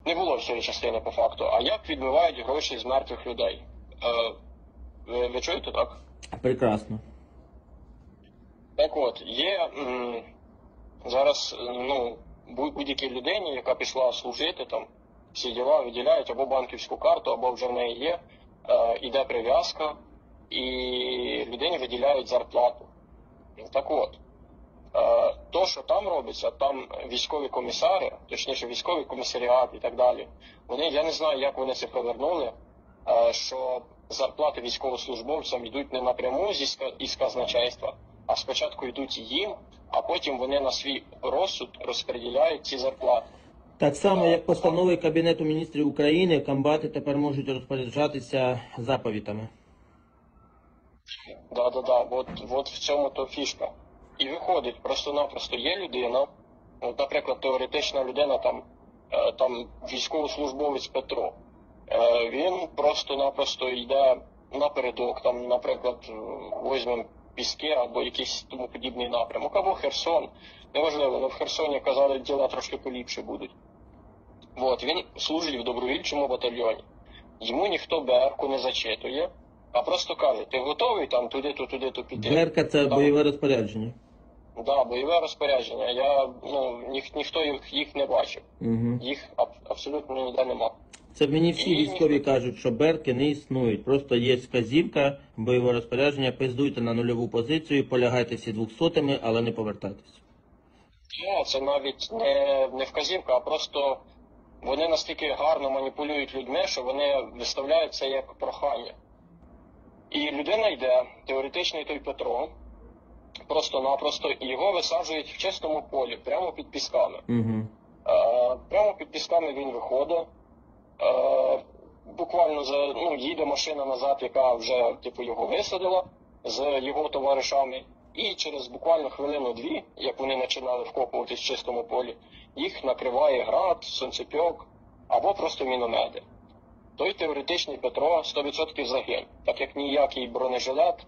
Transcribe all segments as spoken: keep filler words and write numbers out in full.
Не було всієї частини по факту. А як відмивають гроші з мертвих людей? Е, ви, ви чуєте, так? Прекрасно. Так от, є м, зараз, ну, будь-якій людині, яка пішла служити, там, всі діла виділяють або банківську карту, або вже в неї є, е, іде прив'язка, і людині виділяють зарплату. Так от, е, то, що там робиться, там військові комісари, точніше військовий комісаріат і так далі, вони, я не знаю, як вони це повернули, е, що зарплати військовослужбовцям йдуть не напряму зі ска- із казначейства, а спочатку йдуть їм, а потім вони на свій розсуд розподіляють ці зарплати. Так само, як постанови Кабінету міністрів України, комбати тепер можуть розпоряджатися заповітами. Да, да, да. От, от в цьому то фішка. І виходить, просто-напросто є людина, от, наприклад, теоретична людина, там, е, там військовослужбовець Петро. Е, він просто-напросто йде напередок, там, наприклад, е, візьмемо Піски або якийсь тому подібний напрямок, або Херсон. Неважливо, але в Херсоні, казали, діла трошки поліпше будуть. От, він служить в добровільчому батальйоні. Йому ніхто БР-ку не зачитує, а просто каже, ти готовий там туди-то, туди-то піти? Берка – це Там, бойове розпорядження. да, бойове розпорядження. Я, ну, ніх, ніхто їх, їх не бачив. Угу. Їх аб, абсолютно ніде нема. Це мені всі І військові ніхто- кажуть, що берки не існують. Просто є вказівка, бойове розпорядження, пиздуйте на нульову позицію, полягайте всі двохсотими, але не повертайтесь. Ну, це навіть не, не вказівка, а просто вони настільки гарно маніпулюють людьми, що вони виставляють це як прохання. І людина йде, теоретичний той Петро, просто-напросто, і його висаджують в чистому полі, прямо під пісками. Угу. Е, прямо під пісками він виходить. Е, буквально за, ну, їде машина назад, яка вже типу його висадила з його товаришами. І через буквально хвилину-дві, як вони починали вкопуватись в чистому полі, їх накриває град, сонцепьок або просто міномети. Той теоретичний Петро сто відсотків загин, так як ніякий бронежилет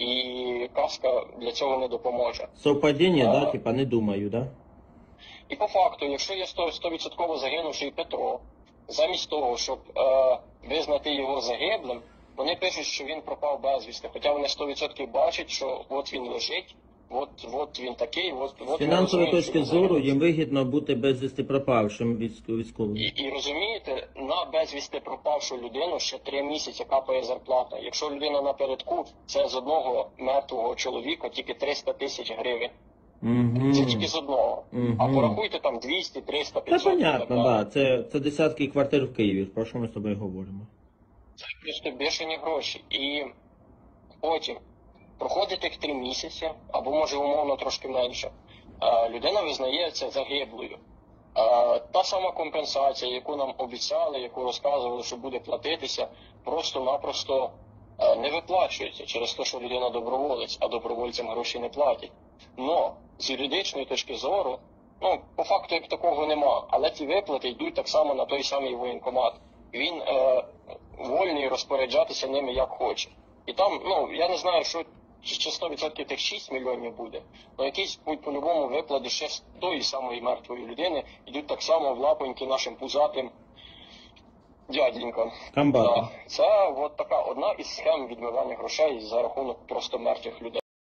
і каска для цього не допоможе. Совпадіння, А. да, типа не думаю, да? І по факту, якщо є сто відсотків загинувший Петро, замість того, щоб е, визнати його загиблим, вони пишуть, що він пропав безвісти. Хоча вони сто відсотків бачать, що от він лежить, от, от він такий, от, от З фінансової вони розуміють, точки що він зору загинув. їм вигідно бути безвісти пропавшим військ- військовим. І, і розумієте, на безвісти пропавшу людину ще три місяці капає зарплата. Якщо людина напередку, це з одного мертвого чоловіка тільки триста тисяч гривень. Угу. Це тільки з одного. Мгм. А порахуйте там двісті, триста, Та п'ятсот. понятно, так далі. да. Це, це десятки квартир в Києві, про що ми з тобою говоримо. Це просто бешені гроші. І потім проходить тих три місяці, або може умовно трошки менше. Е, Людина визнає це загиблою. Е, Та сама компенсація, яку нам обіцяли, яку розказували, що буде платитися, просто-напросто е, не виплачується через те, що людина доброволець, а добровольцям гроші не платять. Но з юридичної точки зору, ну, по факту як такого нема, але ці виплати йдуть так само на той самий воєнкомат. Він е, вольний розпоряджатися ними як хоче. І там, ну, я не знаю, що чи сто відсотків тих шість мільйонів буде, але якісь будь по-любому виплати ще з тої самої мертвої людини йдуть так само в лапоньки нашим пузатим дяденькам. Комбатам. Да. Це от така одна із схем відмивання грошей за рахунок просто мертвих людей.